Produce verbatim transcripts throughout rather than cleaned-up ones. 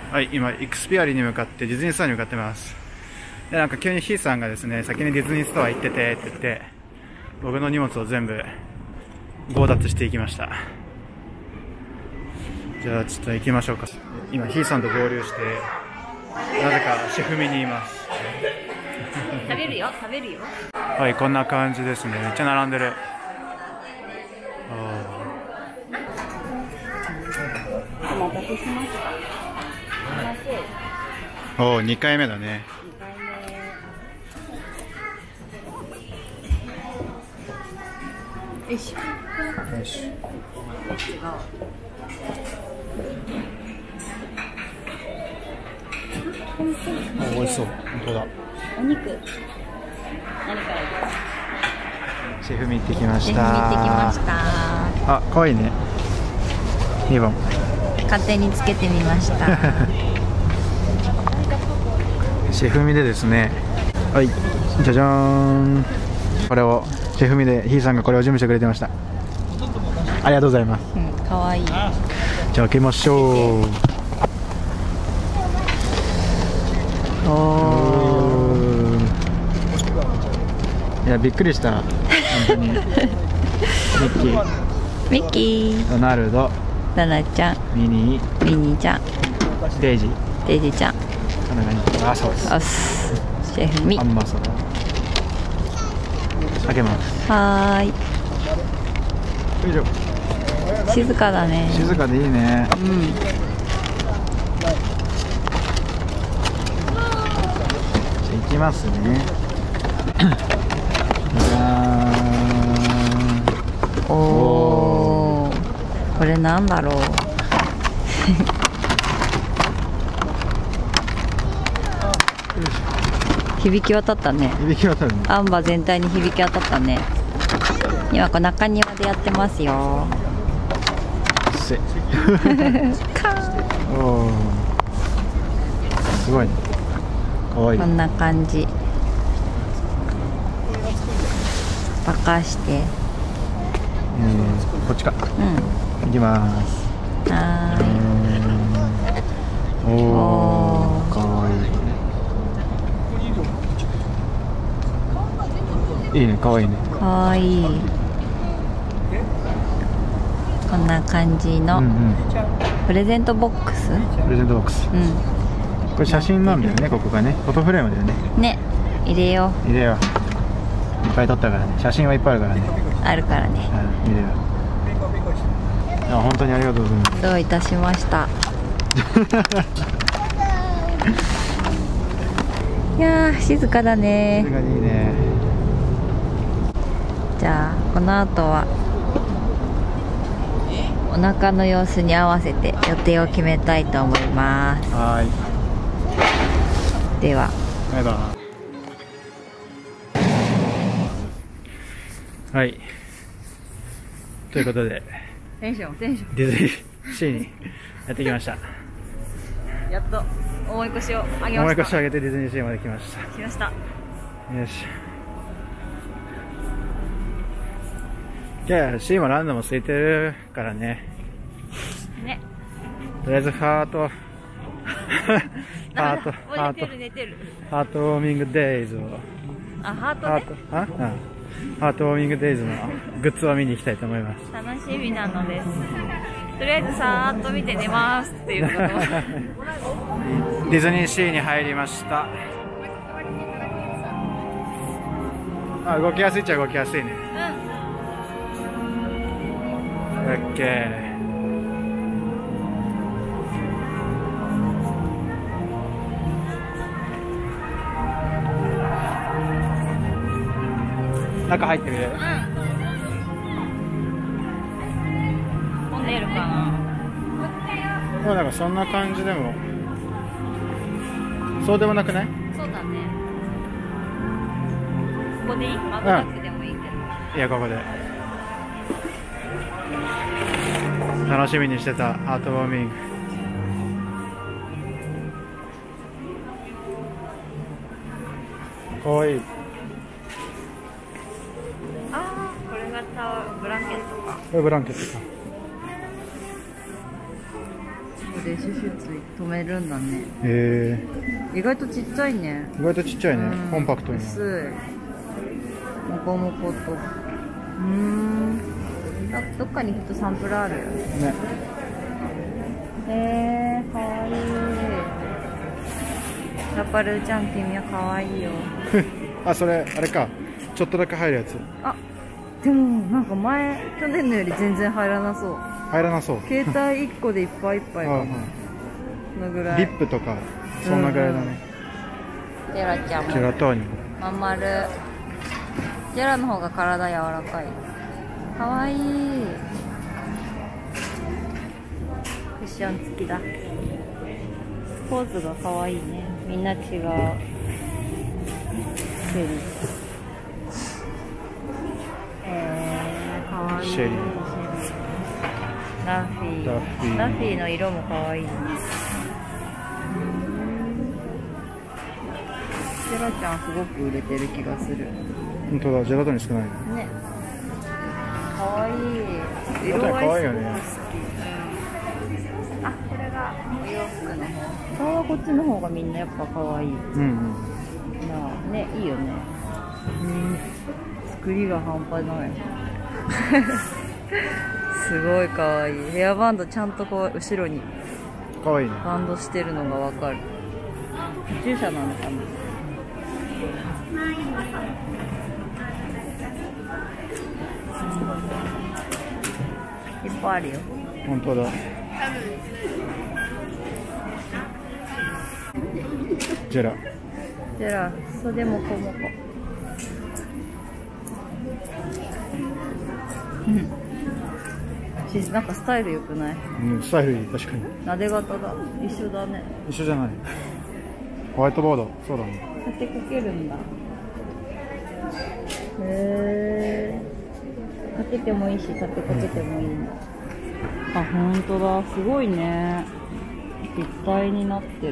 はい、今イクスピアリに向かってディズニーストアに向かってます。で、なんか急にヒーさんがですね、先にディズニーストア行っててって言って、僕の荷物を全部強奪していきました。じゃあちょっと行きましょうか。今ヒーさんと合流して、なぜかシェフミにいます。 食べるよ、食べるよ。 はい、こんな感じですね。めっちゃ並んでる。 お待たせしました。 おお、にかいめだね。 にかいめ。よいしょ。 よし。 違う。 お、美味しそう。本当だ。 お肉。何からシェフミ行ってきました。 シェフ見てきました。 あ、可愛いね。にばん。 勝手につけてみました。 シェフミでですね。はい。じゃじゃーん。これをシェフミでヒーさんがこれを準備してくれてました。ありがとうございます。 うん、可愛い。 じゃあ開けましょう。おー。いや、びっくりした。本当に。ミッキー。 ミッキー。 ドナルド。 ナナちゃん。 ミニー。 ミニーちゃん。 デイジー。 デイジーちゃん。 こんな感じ。あ、そうです。 おす。シェフミ。 アンバサダー。開けます。 はーい。 よいしょ。 静かだね。 静かでいいね。 うん。 じゃあ行きますね。じゃーん。 おお。これなんだろう。響き渡ったね。 響き渡るね。 アンバ全体に響き渡ったね。今こう中庭でやってますよ。 せ。おー。すごいね。かわいい。 こんな感じ。沸かして。 うん、こっちか。 うん。 行きます。 はーい。 おおー、かわいい。いいね、かわいいね。 かわいい。こんな感じのうんうん。 プレゼントボックス。 プレゼントボックス。 うこれ写真なんだよね、ここがね。フォトフレームだよね。 ん。ね、入れよ入れよう。いっぱい撮ったからね。写真はいっぱいあるからね。 う。あるからね。 うん、入れよう。いや、本当にありがとうございます。 どういたしました。いやー、静かだね。 静かにいいね。 じゃあこの後はお腹の様子に合わせて予定を決めたいと思います。 はーい。 ではバイバイ。はい。ということで、 テンションテンショディズニーシーにやってきました。 ン。やっと重い腰を上げました。 思い越し上げてディズニーシーまで来ました。 来ました。 よし。じゃあ C もランドも空いてるからね。 ね。 とりあえずハートハートハート寝てる。 ハートウォーミングデイズをあ、ハートね。 ハートあ、うん、ハートウォーミングデイズのグッズを見に行きたいと思います。 楽しみなのです。とりあえずさーっと見て寝ますっていうことをディズニーシーに入りました。あ、動きやすいっちゃ動きやすいね。オッケー。中入ってみる？ うん。混んでるかな。 でもなんかそんな感じでもそうでもなくない？ そうだね。ここでいい？マグナックでもいいけど。 いや、ここで楽しみにしてたハートウォーミング。かわいい。 ああ、これがタオブランケットか。 これブランケットか。 そうでしょ。 シュシュつい止めるんだね。 へ意外とちっちゃいね。 え、意外とちっちゃいね、 うんコンパクトに。 薄い。もこもこと。うーん。あ、どっかにきっとサンプルあるよね。 ね。 へー、かわいい。やっぱルーちゃん君はかわいいよ。 あ、それあれか、ちょっとだけ入るやつ。 あ、でもなんか前去年のより全然入らなそう。 入らなそう。 携帯いっこでいっぱいいっぱいかも。 はいはいそのぐらい。 リップとかそんなぐらいだね。 ジェラちゃんもジェラトーニもまん丸。ジェラの方が体柔らかい。かわいい。クッション付きだ。ポーズがかわいいね。みんな違う。シェリー。えー、かわいい。 シェリーラッフィー。 ラッフィーラッフィーの色もかわいいね。ジェラちゃんすごく売れてる気がする。 本当だ、ジェラトーニ少ないね。 ね。かわいい。 ジェラトーニ可愛いよね。 好き。あ、これがお洋服の方。顔はこっちの方がみんなやっぱかわいい。 うんうん。 まあね、いいよね。うん。作りが半端ない。すごいかわいい。ヘアバンドちゃんとこう後ろに可愛いね。 バンドしてるのがわかる。カチューシャなのかな。いっぱいあるよ。 本当だ。ジェラ。 ジェラ、袖もこもこ。うん。しなんかスタイル良くない？ うん、スタイルいい、確かに。 なで型だ。一緒だね。 一緒じゃない。ホワイトボード、そうだね。 立てかけるんだ。へー。かけてもいいし、立てかけてもいいの。あ、ほんとだ。すごいね。立体になってる。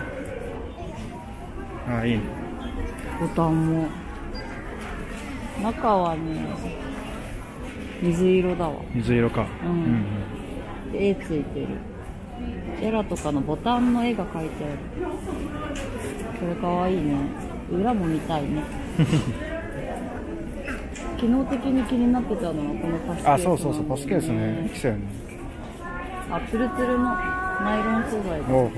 ああ、いいね。 ボタンも。中はね、水色だわ。 水色か。 うん。うん、絵ついてる。エラとかのボタンの絵が描いてある。これかわいいね。裏も見たいね。機能的に気になってたのはこのパスケース。 あ、そうそうそう、パスケースね。来たよね。 あ、ツルツルのナイロン素材だ。 おうほう。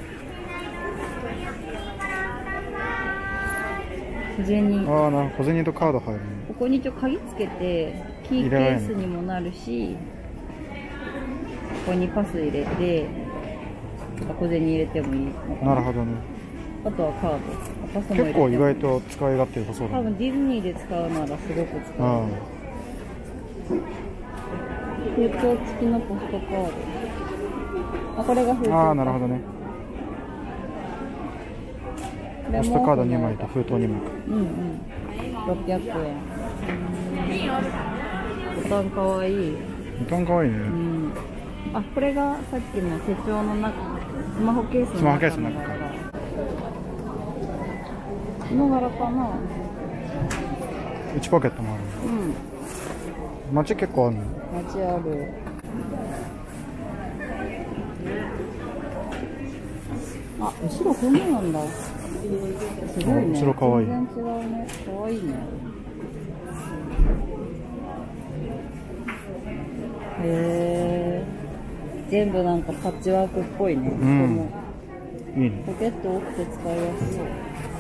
小銭。 ああ、なるほど。小銭とカード入るね。 ここに一応鍵つけて、キーケースにもなるし、ここにパス入れて、小銭入れてもいいのかな。 なるほどね。 あとはカード。パスも入れても結構意外と使い勝手良さそうだね。 多分ディズニーで使うならすごく使う。 ああ。 封筒付きのポストカード。あ、これが封筒。 ああ、なるほどね。ポストカードにまいと封筒にまいか。 うんうん。ろっぴゃくえん。ボタンかわいい。 ボタンかわいいね。 うん。あ、これがさっきの手帳の中、スマホケースの中の。 スマホケースの中か。 この柄かな。 内ポケットもある。 うん。 街結構あるの。 街ある。あ、後ろこんななんだ。すごいね。 後ろかわいい。 全然違うね。かわいいね。へえ。全部なんかパッチワークっぽいね。 うん。いいね。 ポケット多くて使いやすそう。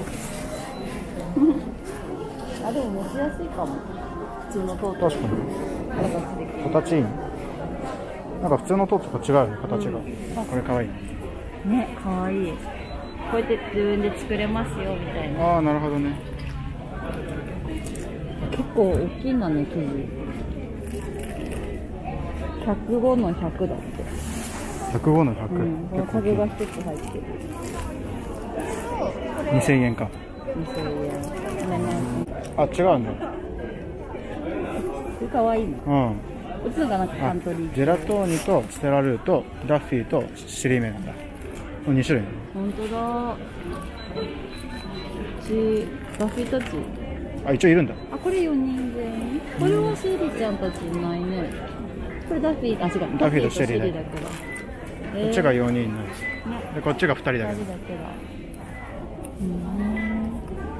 あ、でも持ちやすいかも。普通のトート。 確かに。 形的に。 形いいね。なんか普通のトートと違うよ、形が。うん、これかわいい。 ね、かわいい。こうやって自分で作れますよみたいな。 ああ、なるほどね。 結構大きいんだね、生地。ひゃくごのひゃくだって。 ひゃくごのひゃく。 うん、このタグが一つ入ってる。 にせんえんか。 にせんえん。 あ、違うんだ。 かわいいね。 うん。 普通がなんかカントリー。 ジェラトーニとステラルーとダッフィーとシリメなんだ。このに種類。 本当だ。ち、ダッフィーたち。 あ、一応いるんだ。 あ、これよにん全員。これはシェリーちゃんたちいないね。これダッフィー、あ、違う。 ダッフィーとシェリーだ。 だから。 こっちがよにんのやつ、 ね、 でこっちがふたりだけど。 ふたりだけだ。うーん。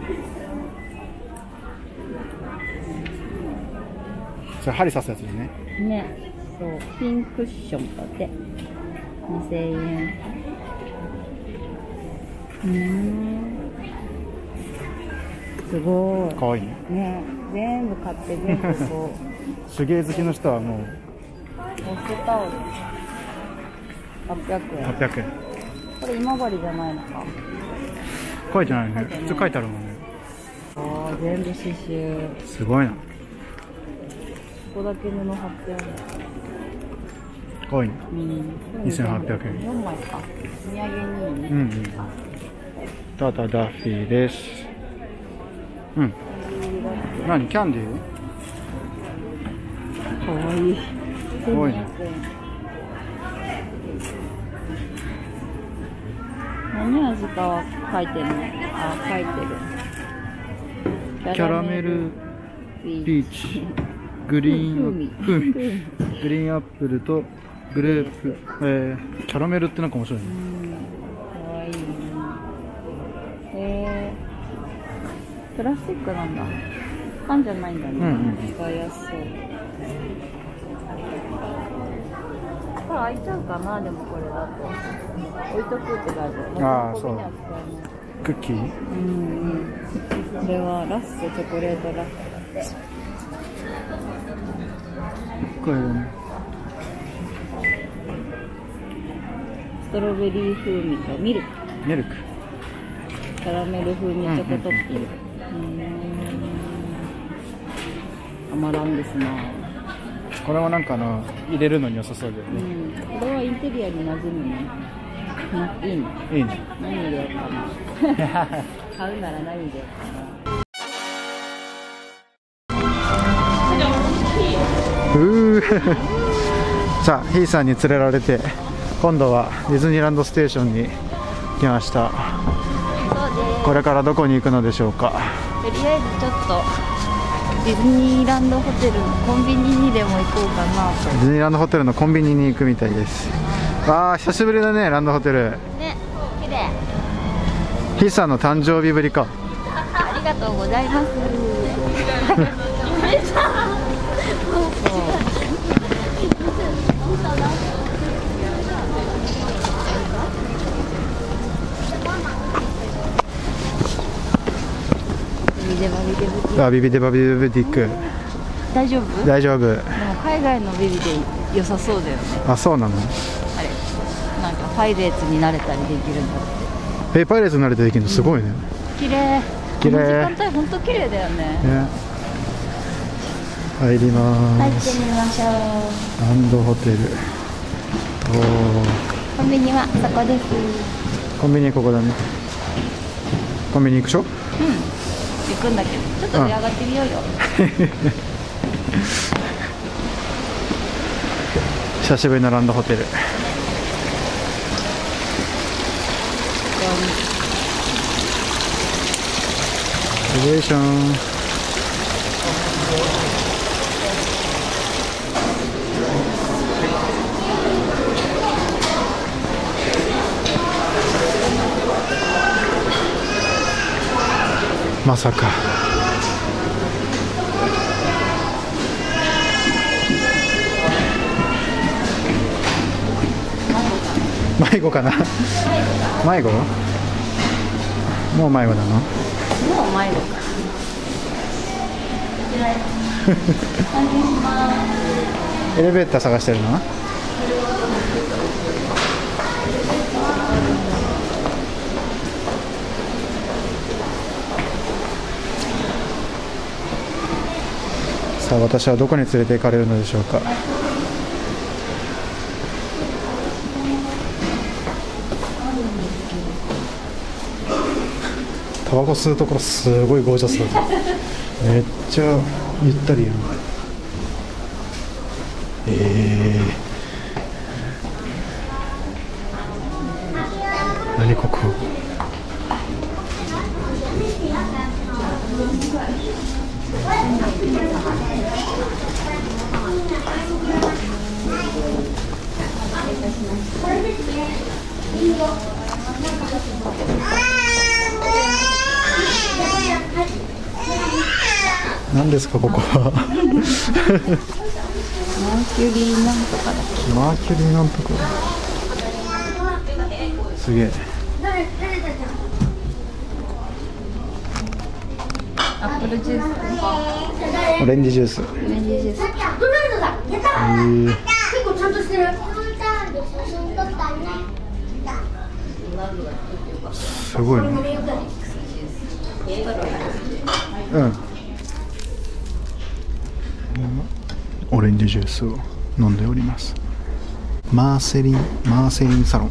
それ針刺すやつだね。 ね、そう、ピンクッションだって。にせんえん。うーん。すごい。 かわいいね。 ね、全部買って全部こう。 手芸好きの人はもう。 ボスタオル。はっぴゃくえん。 はっぴゃくえん。 これ今治じゃないのか。 書いてないね。 書いてない普通書いてあるもんね。 ああ、全部刺繍。 すごいな。 ここだけ布貼ってある。 かわいいね。 うん。 にせんはっぴゃくえん。 よんまいか。お土産にいいね。 うんうん。タタダッフィーです。うん。何キャンディー？ かわいい。 かわいいね。 何味かは書いてるの？あ、書いてる。 キャラメルピーチ、グリーン風味、グリーンアップルとグレープ、えー、キャラメルってなんか面白いね。 うん、かわいいね。へー、プラスチックなんだ。缶じゃないんだね。 うんうん、 使いやすそう。これ開いちゃうかな、でもこれだと。置いとくって感じ。 ああ、そう。クッキー？うんうん。これはラッセチョコレートラッセだって。 これね。 ストロベリー風味とミルク。 ミルク。 キャラメル風味チョコトッピング。アマランですな。 これはなんかあの入れるのに良さそうだよね。 うん。これはインテリアに馴染むね。いいね。 いいね。 何入れようかな。買うなら何入れようかな。 うーさあ、ひーさんに連れられて今度はディズニーランドステーションに来ました。これからどこに行くのでしょうか。 とりあえずちょっとディズニーランドホテルのコンビニにでも行こうかなと。 ディズニーランドホテルのコンビニに行くみたいです。わあ、久しぶりだね、ランドホテルね、綺麗。 ひーさんの誕生日ぶりか。 ありがとうございます。 あ、ビビデバビデブティック。 大丈夫？ 大丈夫。でも海外のビビで良さそうだよね。 あ、そうなの？ あれ、なんかパイレーツになれたりできるんだって。 え、パイレーツになれてできるのすごいね。 綺麗。 綺麗。 この時間帯本当綺麗だよね。 ね。入りま入っーす。 てみましょう。 ランドホテル。おお。 コンビニはそこです。 コンビニここだね。コンビニ行くでしょ？うん。 行くんだけど、ちょっと上上がってみようよ。 久しぶりのランドホテル。レベーション。まさか。迷子かな。迷子？もう迷子なの？ もう迷子か。 エレベーター探してるの？さあ、私はどこに連れて行かれるのでしょうか。タバコ吸うところすごいゴージャスだった。めっちゃゆったりやん。えー、何ここ。 何ですかここは。 マーキュリーなんとかだっけ。 マーキュリーなんとか。すげえ。 アップルジュース。 オレンジジュース。 オレンジジュース。 へー。 結構ちゃんとしてる。 すごいね。うん。オレンジジュースを飲んでおります。マーセリンマーセリンサロン。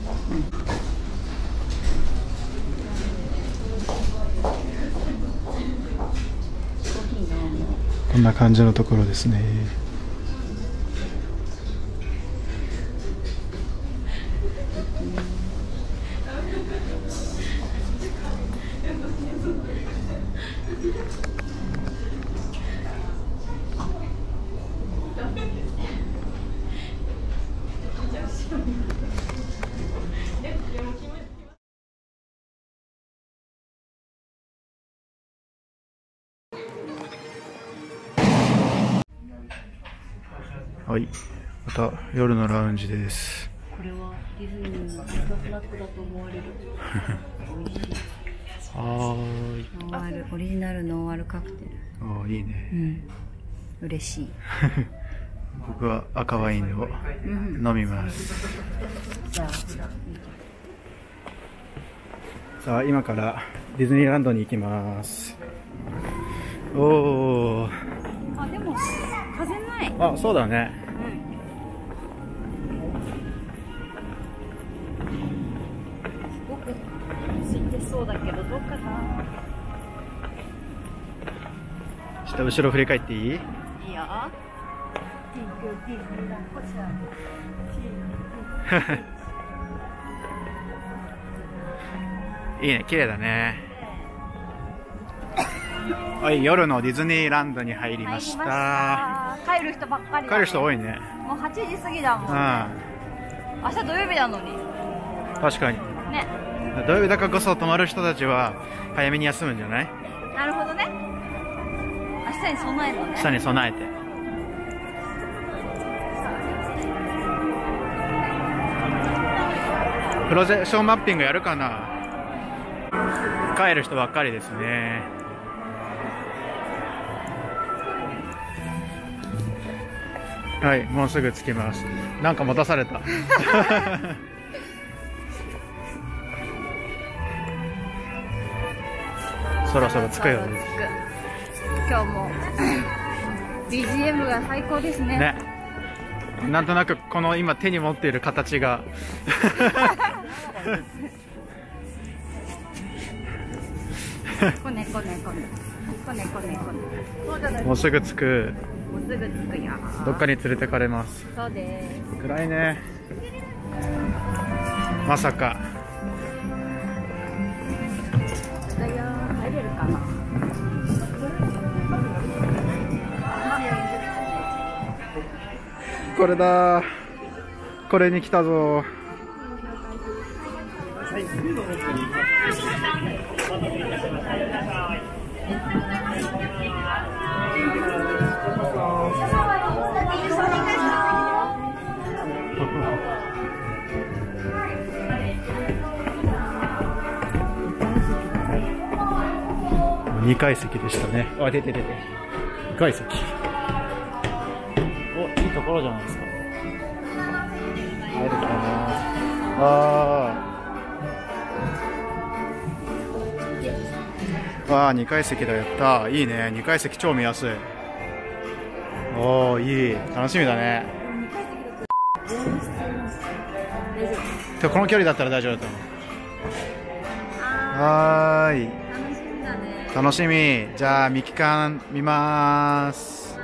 こんな感じのところですね。はい、また夜のラウンジです。 これはディズニーのビッグフラッグだと思われる。 はーい。 ノンアルオリジナルノンアルカクテル。 ああ、いいね。 うん。嬉しい。 僕は赤ワインを飲みます。 じゃあ。 さあ今からディズニーランドに行きます。おお。 あ、でも風ない。 あ、そうだね。 すごく空いてそうだけどどうかな。 ちょっと後ろ振り返っていい？いいよ。いいね、綺麗だね。はい、夜のディズニーランドに入りました。 帰る人ばっかりだね。 帰る人多いね。 もうはちじ過ぎだもん。 うん。 明日土曜日なのに。 確かに。 ね。 土曜日だからこそ泊まる人たちは早めに休むんじゃない？ なるほどね。明日に備えるのね。 明日に備えて。プロジェクションマッピングやるかな。帰る人ばっかりですね。はい、もうすぐ着きます。なんか待たされた。そろそろ着くよね。 今日もビージーエム が最高ですね。 ね。なんとなくこの今手に持っている形がこねこねこねこねこねこね。 もうすぐ着く。 もうすぐ着くよ。 どっかに連れてかれます。 そうです。 暗いね。まさか。 だよ、入れるかな。 これだ。これに来たぞ。にかい席でしたね。あ、出て出て。にかい席。お、いいところじゃないですか。入るかな。あー。あー、にかい席だ、やった。いいね。にかい席超見やすい。おー、いい。楽しみだね。でこの距離だったら大丈夫だと思う。はーい。楽しみ。じゃあミキカン見まーす。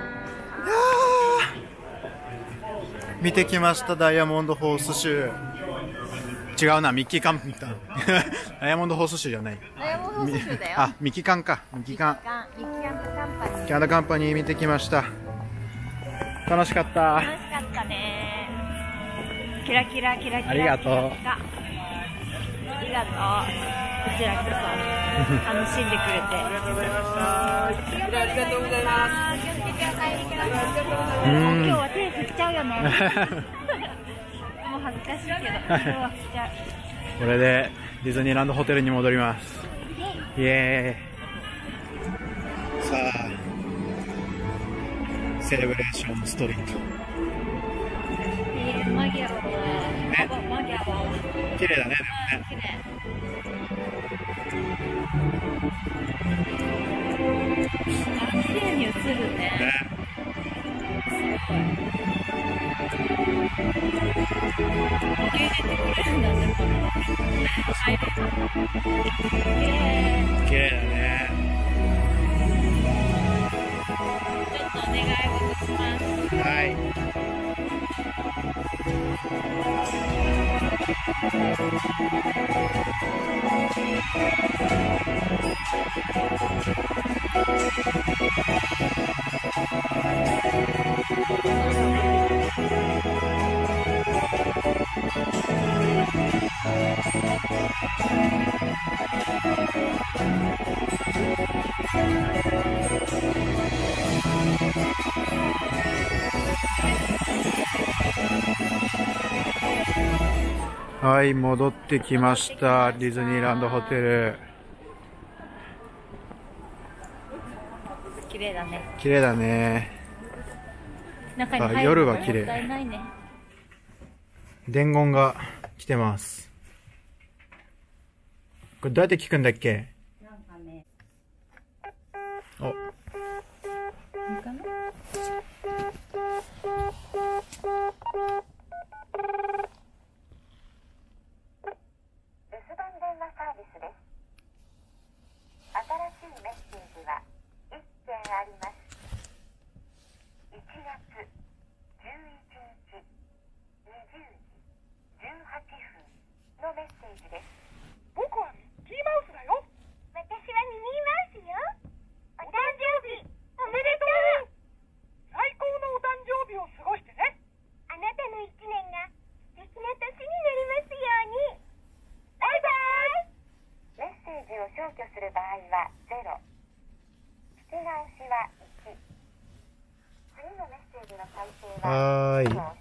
見てきました。ダイヤモンドホースシュー。違うな、ミッキーカンみたいな。ダイヤモンドホースシューじゃない。 ダイヤモンドホースシューだよ。 あ、ミキカンか。ミキカン。 ミキアンドカンパニー。 ミキアンドカンパニー見てきました。楽しかった。 楽しかったね。 キラキラキラキラ。 ありがとう。 ありがとう。こちらこそ楽しんでくれて。ありがとうございました。ありがとうございます。気をつけてお帰りください。もう今日は手振っちゃうよね。もう恥ずかしいけど、今日は振っちゃう。 これでディズニーランドホテルに戻ります。イエーイ。さあ、セレブレーションストリート。 マギャオは、マギャオ綺麗だね、でもね。 綺麗。あ、綺麗に映るね。 ね。 すごい。入れてくれるんだね、これ。入れる。綺麗。 綺麗だね。 ちょっとお願い事します。 はい。はい、戻ってきました。ディズニーランドホテル。 綺麗だね。 綺麗だね。 中に入るの夜は綺麗。 もったいないね。 伝言が来てます。これどうやって聞くんだっけ？ なんかね。 お。 いいかな？ はーい。